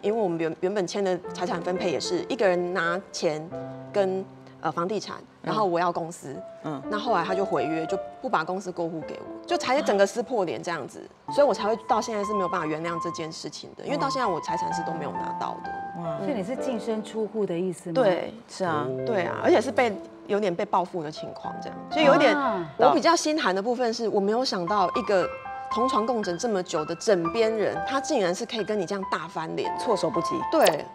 因为我们原本签的财产分配也是一个人拿钱跟房地产，然后我要公司，那后来他就毁约，就不把公司过户给我，就才整个撕破脸这样子，所以我才会到现在是没有办法原谅这件事情的，因为到现在我财产是都没有拿到的。 所以你是净身出户的意思吗？ 对， 是啊， 对啊，而且是有点被报复的情况这样，所以有点我比较心寒的部分是我没有想到一个同床共枕这么久的枕边人，他竟然是可以跟你这样大翻脸， 措手不及。 对。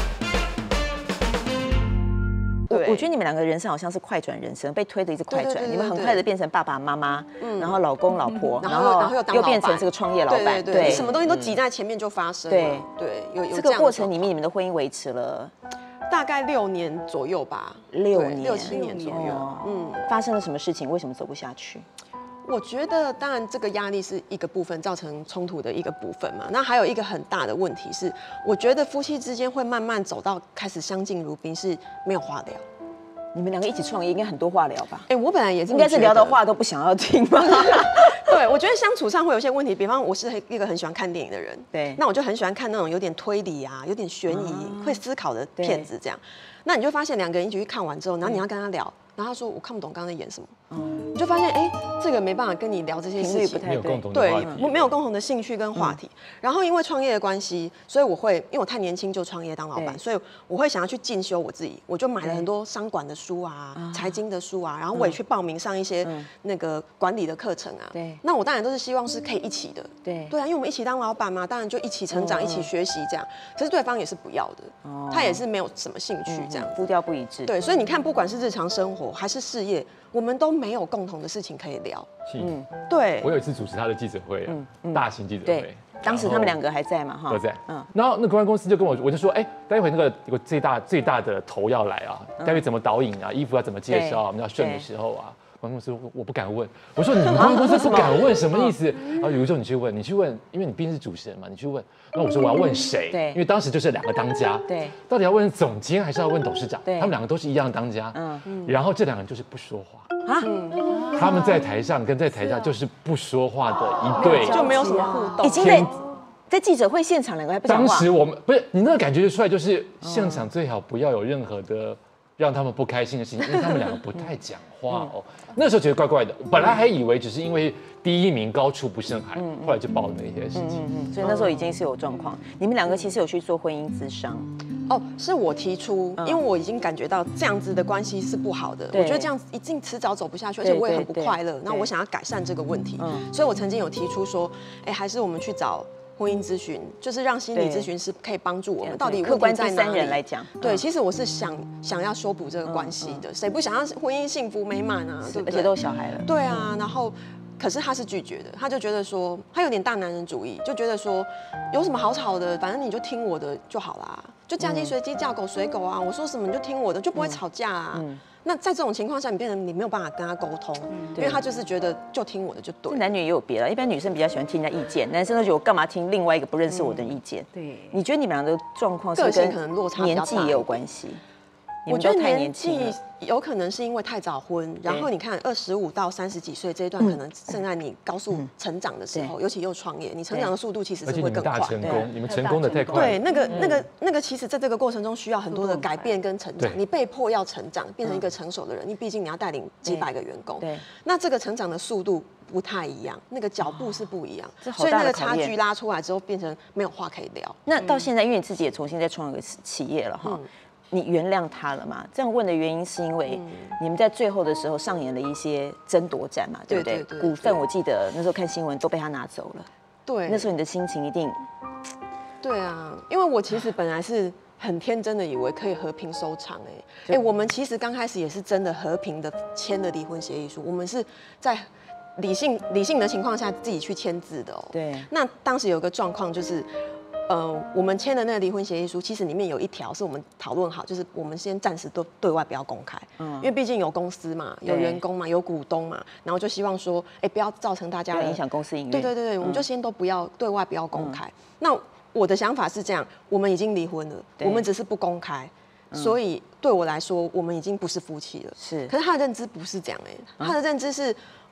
我觉得你们两个人生好像是快转人生，被推的一直快转，你们很快的变成爸爸妈妈，然后老公老婆，然后又变成这个创业老板， 对，什么东西都挤在前面就发生了，对，有这个过程里面，你们的婚姻维持了大概6年左右吧 ，6年 6、7年左右， 发生了什么事情？为什么走不下去？ 我觉得，当然这个压力是一个部分，造成冲突的一个部分嘛。那还有一个很大的问题是，我觉得夫妻之间会慢慢走到开始相敬如宾，是没有话聊。 你们两个一起创业，应该很多话聊吧？ 我本来也是， 应该是聊的话都不想要听吧？ 对，我觉得相处上会有一些问题。比方，我是一个很喜欢看电影的人， 对， 那我就很喜欢看那种有点推理啊、有点悬疑、会思考的片子，这样。那你就发现两个人一起去看完之后，然后你要跟他聊，然后他说我看不懂刚刚在演什么，你就发现这个没办法跟你聊这些事情， 没有共同的话题， 对，没有共同的兴趣跟话题。然后因为创业的关系，所以因为我太年轻就创业当老板，所以我会想要去进修我自己，我就买了很多商管的书啊、财经的书啊，然后我也去报名上一些那个管理的课程啊。 对， 那我当然都是希望是可以一起的， 对啊，因为我们一起当老板嘛，当然就一起成长、一起学习这样。可是对方也是不要的，他也是没有什么兴趣这样， 步调不一致。 对，所以你看，不管是日常生活还是事业，我们都没有共同的事情可以聊。对。 我有一次主持他的记者会，大型记者会， 当时他们两个还在嘛，哈， 都在。然后那公关公司就跟我就说，待会那个有最大的头要来啊，待会怎么导引啊，衣服要怎么介绍啊，我们要顺的时候啊。公关公司我不敢问，我说你们公关公司不敢问什么意思？然后有一时候你去问，因为你毕竟是主持人嘛，你去问。那我说我要问谁？ 对， 因为当时就是2个当家， 对， 到底要问总监还是要问董事长？ 对， 他们2个都是一样当家，然后这2个人就是不说话啊，他们在台上跟在台下就是不说话的一对， 就没有什么互动， 已经在记者会现场2个还不讲话。 当时我们不是你那个感觉就出来，就是现场最好不要有任何的让他们不开心的事情，因为他们2个不太讲话哦。那时候觉得怪怪的，本来还以为只是因为第1名高处不胜寒，后来就爆了那些事情。 所以那时候已经是有状况。你们2个其实有去做婚姻咨商。 是我提出，因为我已经感觉到这样子的关系是不好的，我觉得这样子一定迟早走不下去，而且我也很不快乐。那我想要改善这个问题，所以我曾经有提出说，还是我们去找婚姻咨询，就是让心理咨询师可以帮助我们到底客观第在哪里。 3人来讲， 对，其实我是想要修补这个关系的，谁不想要婚姻幸福美满啊？对不对？ 而且都有小孩了。 对啊，然后。可是他是拒绝的，他就觉得说他有点大男人主义，就觉得说有什么好吵的，反正你就听我的就好啦，就嫁鸡随鸡嫁狗随狗啊，我说什么你就听我的，就不会吵架啊。那在这种情况下，你变成你没有办法跟他沟通，因为他就是觉得就听我的就对。 男女也有别了，一般女生比较喜欢听人家意见，男生都觉得我干嘛听另外一个不认识我的意见。 对， 你觉得你们俩的状况是个性可能落差年纪也有关系？ 我觉得年纪有可能是因为太早婚，然后你看25到30几岁这一段，可能正在你高速成长的时候，尤其又创业，你成长的速度其实是会更快。 而且你们成功的太快。 对，那个，其实在这个过程中需要很多的改变跟成长，你被迫要成长，变成一个成熟的人，你毕竟你要带领几百个员工，那这个成长的速度不太一样，那个脚步是不一样，所以那个差距拉出来之后，变成没有话可以聊。 那到现在，因为你自己也重新再创一个企业了哈。你原谅他了吗？这样问的原因是因为你们在最后的时候上演了一些争夺战嘛，对不对？股份我记得那时候看新闻都被他拿走了。 对， 那时候你的心情一定。 对啊，因为我其实本来是很天真的以为可以和平收场，我们其实刚开始也是真的和平的签了离婚协议书，我们是在理性的情况下自己去签字的哦。 对。 那当时有个状况就是。我们签的那个离婚协议书，其实里面有一条是我们讨论好，就是我们先暂时都对外不要公开，因为毕竟有公司嘛，有员工嘛，有股东嘛，然后就希望说，不要造成大家影响公司营运。 对，我们就先都不要对外不要公开。那我的想法是这样，我们已经离婚了，我们只是不公开，所以对我来说，我们已经不是夫妻了。 是， 可是他的认知不是这样他的认知是。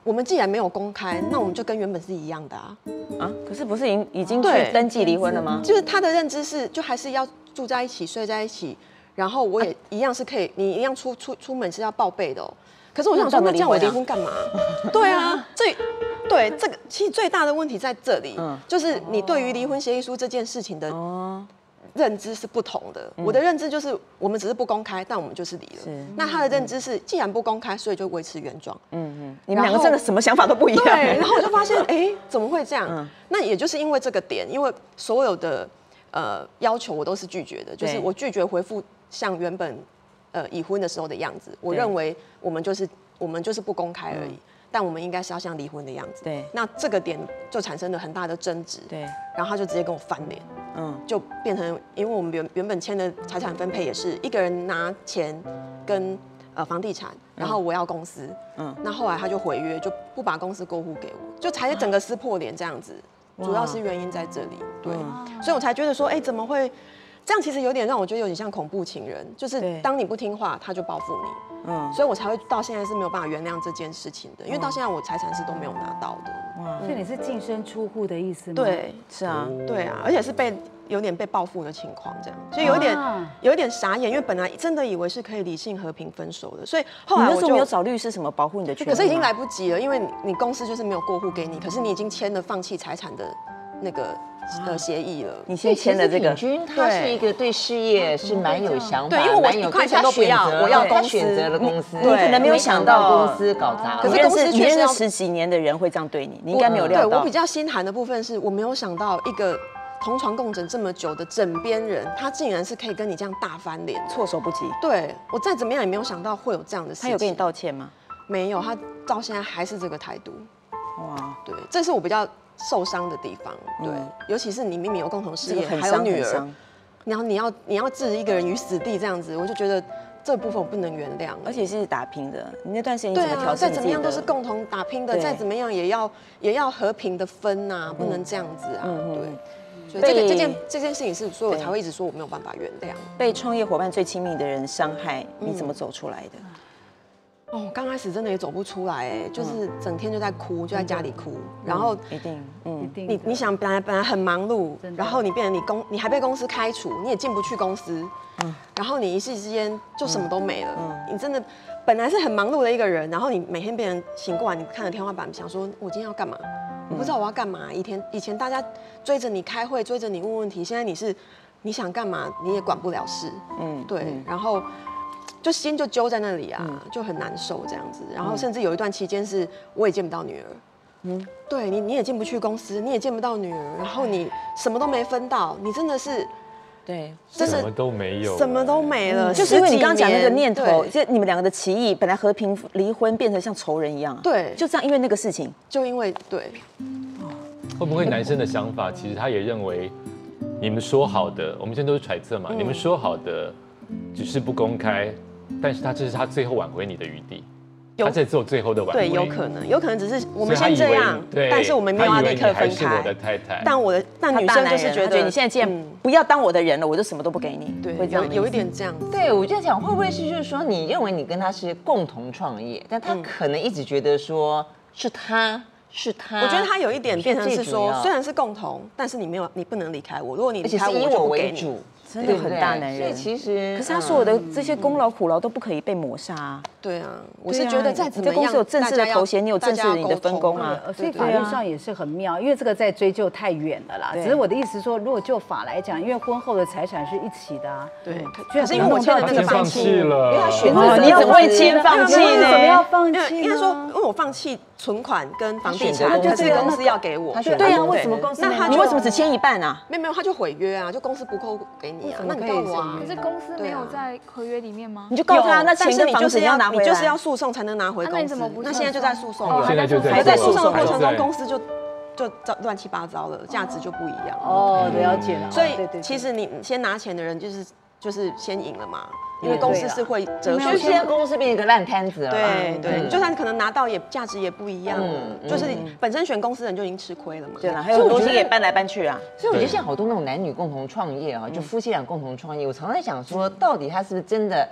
我们既然没有公开，那我们就跟原本是一样的啊。 可是不是已经去登记离婚了吗？ 就是他的认知是，就还是要住在一起、睡在一起，然后我也一样是可以，你一样出门是要报备的哦。可是我想说，那这样我离婚干嘛？对啊，对这个其实最大的问题在这里，就是你对于离婚协议书这件事情的认知是不同的。我的认知就是我们只是不公开，但我们就是离了。那他的认知是，既然不公开，所以就维持原状。 你们两个真的什么想法都不一样。 对，然后我就发现，怎么会这样？那也就是因为这个点，因为所有的要求我都是拒绝的，就是我拒绝回复像原本已婚的时候的样子。我认为我们就是不公开而已。但我们应该是要像离婚的样子。 对， 那这个点就产生了很大的争执。 对， 然后他就直接跟我翻脸。就变成，因为我们原本签的财产分配也是一个人拿钱跟房地产，然后我要公司。那后来他就毁约，就不把公司过户给我，就才整个撕破脸这样子。主要是原因在这里。对，所以我才觉得说，怎么会这样？其实有点让我觉得有点像恐怖情人，就是当你不听话，他就报复你。所以我才会到现在是没有办法原谅这件事情的，因为到现在我财产是都没有拿到的。 所以你是净身出户的意思吗？ 对， 是啊， 对啊，而且是有点被报复的情况这样，所以有一点傻眼，因为本来真的以为是可以理性和平分手的，所以后来我就没有找律师什么保护你的权利， 可是已经来不及了，因为你公司就是没有过户给你，可是你已经签了放弃财产的那个协议了。 你先签了这个。 品君他是一个对事业是蛮有想法， 对，因为我一块钱都不要，我要公司， 选择了公司， 你可能没有想到公司搞砸了。 可是公司你认识10几年的人会这样对你，你应该没有料到。 对，我比较心寒的部分是我没有想到一个同床共枕这么久的枕边人，他竟然是可以跟你这样大翻脸， 措手不及。 对，我再怎么样也没有想到会有这样的事情。 他有跟你道歉吗？ 没有，他到现在还是这个态度。 哇， 对，这是我比较受伤的地方。对，尤其是你明明有共同事业，还有女儿，然后你要置一个人于死地这样子，我就觉得这部分我不能原谅。 而且是打拼的，你那段时间你怎么调整？ 再怎么样都是共同打拼的，再怎么样也要和平的分啊，不能这样子啊。对，所以这件事情是，所以我才会一直说我没有办法原谅。 被创业伙伴最亲密的人伤害，你怎么走出来的？ 刚开始真的也走不出来，就是整天就在哭，就在家里哭，然后一定， 你想本来很忙碌，然后你变成你还被公司开除，你也进不去公司，然后你一夕之间就什么都没了，你真的本来是很忙碌的一个人，然后你每天别人醒过来，你看着天花板，想说我今天要干嘛？我不知道我要干嘛。以前大家追着你开会，追着你问问题，现在你想干嘛，你也管不了事，对，然后。就心就揪在那里啊，就很难受这样子。然后甚至有一段期间是我也见不到女儿，对你也进不去公司，你也见不到女儿，然后你什么都没分到，你真的是， 对， 真的什么都没有， 什么都没了。 就是因为你刚刚讲那个念头，就你们两个的歧义，本来和平离婚变成像仇人一样， 对， 就这样，因为那个事情， 就因为对， 会不会男生的想法，其实他也认为你们说好的，我们现在都是揣测嘛，你们说好的只是不公开。但是这是他最后挽回你的余地，他在做最后的挽回。 对，有可能只是我们先这样，但是我们没有要立刻分开。 是我的太太， 但女生就是觉得你现在既然不要当我的人了，我就什么都不给你。 对，有一点这样子。 对，我就在想，会不会是就是说，你认为你跟他是共同创业，但他可能一直觉得说是他。 我觉得他有一点变成是说，虽然是共同，但是你不能离开我。如果你离开我， 以我为主。 真的很大男人， 所以其实， 可是他所有的这些功劳苦劳都不可以被抹杀啊。 对啊，我是觉得再怎么样， 公司有正式的头衔，你有正式的你的分工啊。 所以法律上也是很妙，因为这个再追究太远了啦。只是我的意思说，如果就法来讲，因为婚后的财产是一起的啊。 对，可是因为我签了那个放弃了， 因为他选择你怎么会签放弃呢？ 怎么要放弃？ 应该说，因为我放弃存款跟房地产，可是公司要给我。 对啊，为什么公司？那你为什么只签一半啊？ 没有，他就毁约啊，就公司不扣给你啊，那你告我啊。 可是公司没有在合约里面吗？ 你就告他，那钱跟房子要拿回来， 你就是要诉讼才能拿回公司。那现在就在诉讼， 现在就在诉讼的过程中，公司就乱七八糟了，价值就不一样。 哦，了解了。 所以其实你先拿钱的人就是先赢了嘛，因为公司是会折损， 就现在公司变成一个烂摊子了。 对，就算可能拿到也价值也不一样，就是本身选公司的人就已经吃亏了嘛。 对了，还有东西也搬来搬去啊。 所以我觉得现在好多那种男女共同创业啊，就夫妻俩共同创业，我常常在想说，到底他是不是真的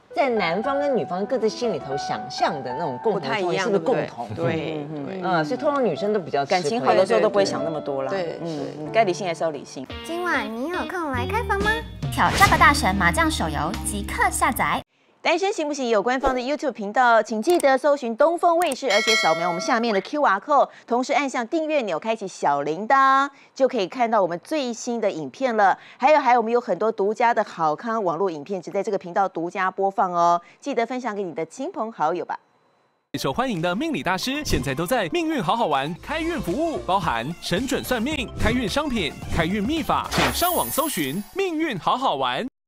在男方跟女方各自心里头想象的那种共同创业是不是共同？ 对， 所以通常女生都比较感情好的时候都不会想那么多啦。 对， 该理性还是要理性。 今晚你有空来开房吗？挑战吧大神麻将手游即刻下载。 单身行不行？有官方的 YouTube 频道，请记得搜寻东风卫视，而且扫描我们下面的 QR code， 同时按下订阅钮，开启小铃铛，就可以看到我们最新的影片了。还有，我们有很多独家的好康网络影片，只在这个频道独家播放哦。记得分享给你的亲朋好友吧。 受欢迎的命理大师现在都在命运好好玩开运服务，包含神准算命、开运商品、开运秘法，请上网搜寻命运好好玩。